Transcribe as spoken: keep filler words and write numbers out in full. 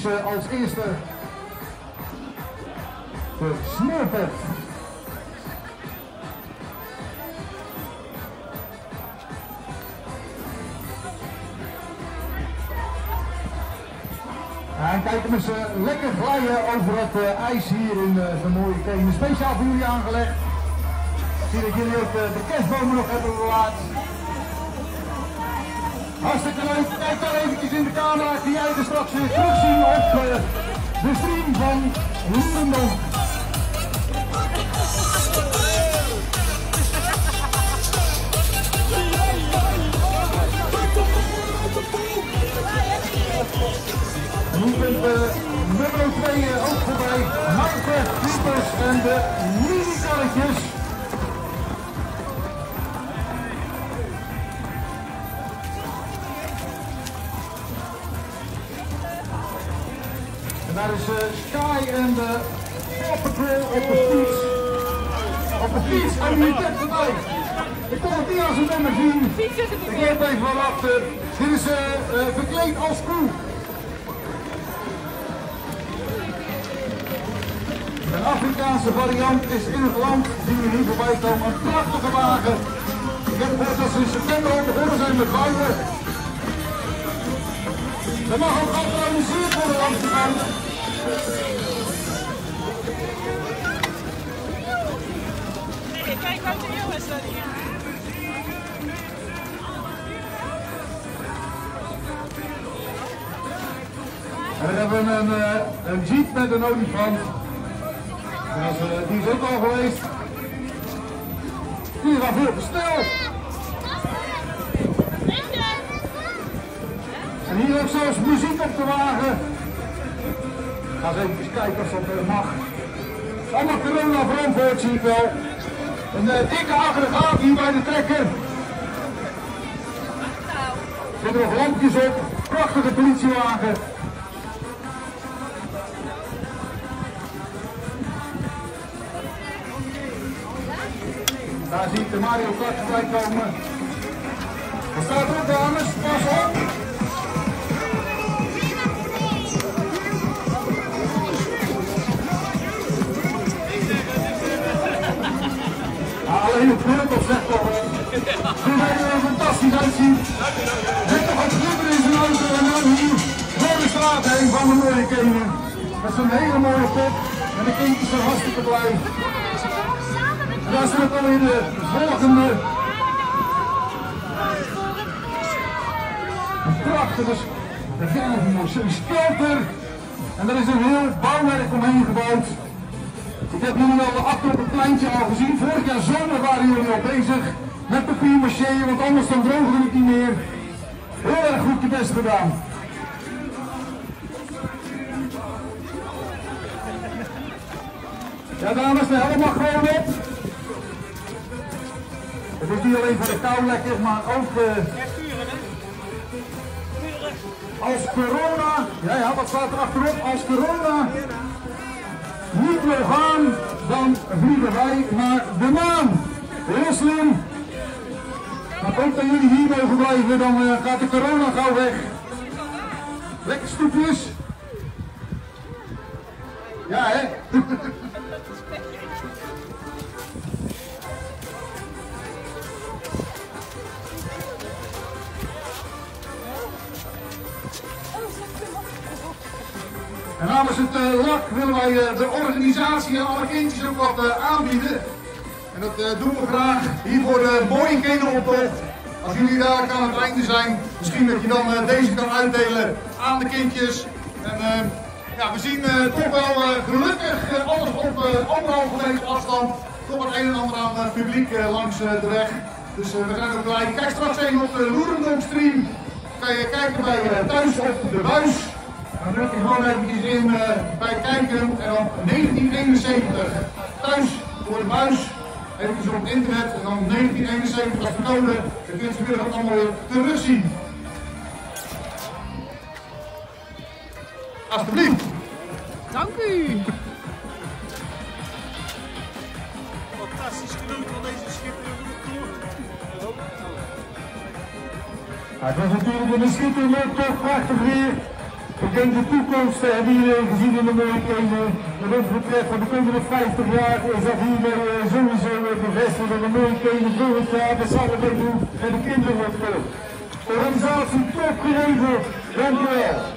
is uh, als eerste de sneeuwpop. En kijk hem eens uh, lekker glijden over het uh, ijs hier in uh, zo'n mooie Kenen. Speciaal voor jullie aangelegd. Ik zie dat jullie ook uh, de kerstbomen nog hebben bewaard. Hartstikke leuk. Kijk daar eventjes in de camera. Die jij er straks weer terugzien op uh, de stream van Loerendonk. En nu komt uh, nummer twee uh, ook voorbij. Marke, Piepers en de mini-karretjes. En daar is uh, Sky en de Paw Patrol op de fiets. Op de fiets, en niet net voorbij. Ik kon het niet als een nummer zien. Ik loop even van achter. Dit is uh, uh, verkleed als koe. Een Afrikaanse variant is in het land, die we hier voorbij komen, een prachtige wagen. Ik heb gehoord dat ze in september al begonnen zijn met bouwen. Er mag ook georganiseerd worden langs de kant. Kijk wat de jongens dan hier. En dan hebben we een, uh, een jeep met een olifant. En als, uh, die is ook al geweest. Die gaat veel te snel. En hier ook zelfs muziek op de wagen. Ik ga eens even kijken of dat uh, mag. Het is allemaal corona verantwoord, zie ik wel. Een uh, dikke aggregaat hier bij de trekker. Er zitten nog lampjes op. Prachtige politiewagen. Daar zie ik de Mario Kart voorbij komen. Wat staat erop, dames? Pas op! Ah, alleen het beeld op zegt toch wel. Hoe hij er fantastisch uitziet. Net nog wat glibber in zijn auto en dan hier door de straat heen van de mooie Kenen. Met zo'n hele mooie pop. En de kindjes zijn hartstikke blij. En daar staat alweer de volgende. Een prachtige skelter. En daar is een heel bouwwerk omheen gebouwd. Ik heb jullie al achter op het pleintje al gezien. Vorig jaar zomer waren jullie al bezig met papier-maché, want anders dan droogde het niet meer. Heel erg goed je best gedaan. Ja dames, de helm mag gewoon op. Het is niet alleen voor de kou lekker, maar ook uh, als corona, ja ja, wat staat er achterop? Als corona niet wil gaan, dan vliegen wij naar de maan. Heel slim. Maar ook dat jullie hier mogen blijven, dan uh, gaat de corona gauw weg. Lekker stoepjes. Ja hè. En namens het uh, L A C willen wij uh, de organisatie en alle kindjes ook wat uh, aanbieden. En dat uh, doen we graag hier voor de mooie kinderoptocht. Als jullie daar aan het einde zijn, misschien dat je dan uh, deze kan uitdelen aan de kindjes. En uh, ja, we zien uh, toch wel uh, gelukkig uh, alles op uh, anderhalve meter afstand. Toch wat een en ander aan uh, publiek uh, langs uh, de weg. Dus uh, we zijn ook blij. Kijk straks even op de Loerendonk stream. Kan je kijken bij uh, thuis op de buis. Dan druk je gewoon eventjes in uh, bij kijken en dan negentien eenenzeventig. Thuis voor de buis, eventjes op het internet en dan negentien eenenzeventig als de code. Dan kun je het weer allemaal weer terugzien. Alsjeblieft. Dank u. Fantastisch genoeg van deze schitterende tour. Ja, het was natuurlijk een schitterende tour, prachtig weer. Ik denk de toekomst uh, hebben jullie gezien in de mooie kenen. Wat ons betreft voor de komende vijftig jaar is dat hiermee uh, sowieso uh, bevestigd dat de mooie kenen volgend jaar met z'n allen doen en de kinderen wordt. Organisatie top geregeld. Dank u wel.